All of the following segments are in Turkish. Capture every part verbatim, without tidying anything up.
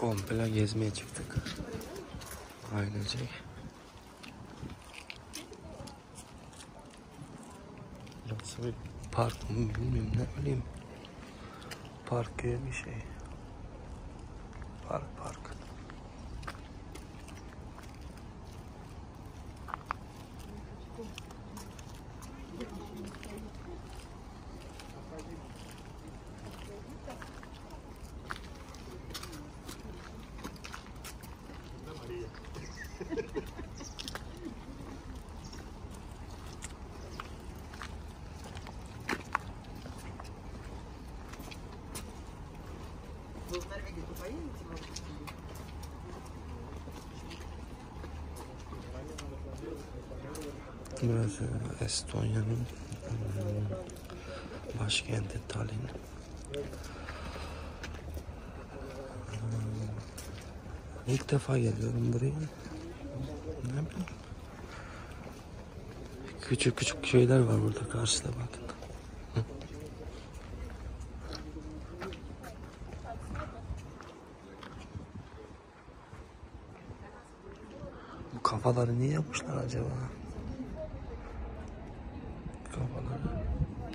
Komple gezmeye çıktık. Ailecek. Burası bir park mı bilmiyorum, ne bileyim. Park gibi bir şey. Park park. Burası Estonya'nın başkenti Tallinn. İlk defa geliyorum buraya. Ne bileyim. Küçük küçük şeyler var burada karşıda, bakın. Hı. Bu kafaları niye yapmışlar acaba? Kafaları.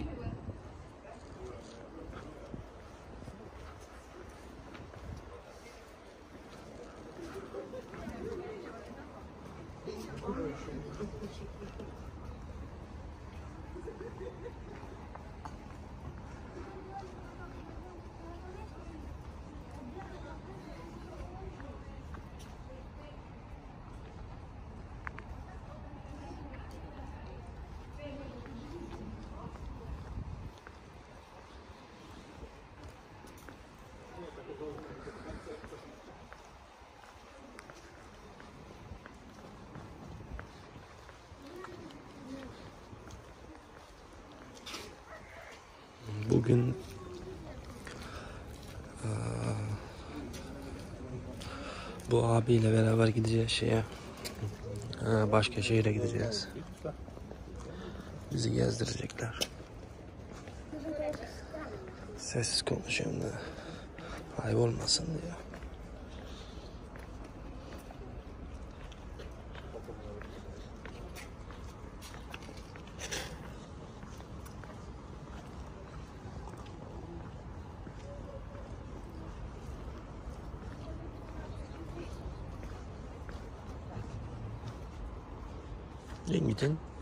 Bugün aa, bu abiyle beraber gideceğiz şeye. Aa, başka şehire gideceğiz. Bizi gezdirecekler. Sessiz konuşuyorum da ayıp olmasın diye. İyi gidin.